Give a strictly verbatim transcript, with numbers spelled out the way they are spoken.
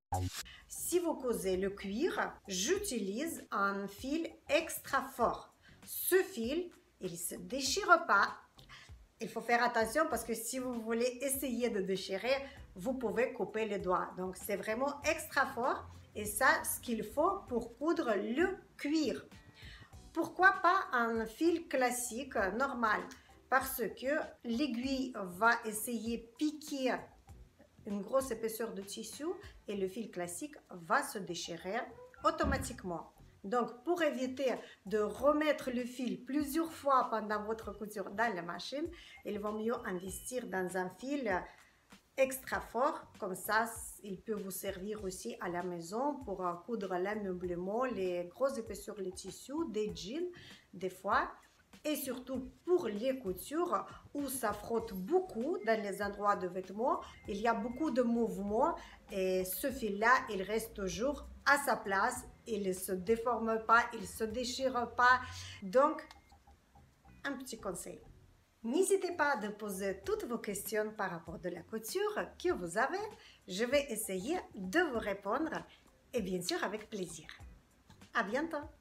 Si vous cousez le cuir, j'utilise un fil extra fort. Ce fil, il ne se déchire pas. Il faut faire attention parce que si vous voulez essayer de déchirer, vous pouvez couper les doigts. Donc, c'est vraiment extra fort et ça, ce qu'il faut pour coudre le cuir. Pourquoi pas un fil classique normal? Parce que l'aiguille va essayer de piquer une grosse épaisseur de tissu et le fil classique va se déchirer automatiquement. Donc, pour éviter de remettre le fil plusieurs fois pendant votre couture dans la machine, il vaut mieux investir dans un fil extra fort. Comme ça, il peut vous servir aussi à la maison pour coudre l'ameublement, les grosses épaisseurs de tissu, des jeans, des fois. Et surtout pour les coutures où ça frotte beaucoup dans les endroits de vêtements, il y a beaucoup de mouvements et ce fil-là, il reste toujours à sa place, il ne se déforme pas, il ne se déchire pas. Donc, un petit conseil. N'hésitez pas à poser toutes vos questions par rapport à la couture que vous avez. Je vais essayer de vous répondre et bien sûr avec plaisir. À bientôt!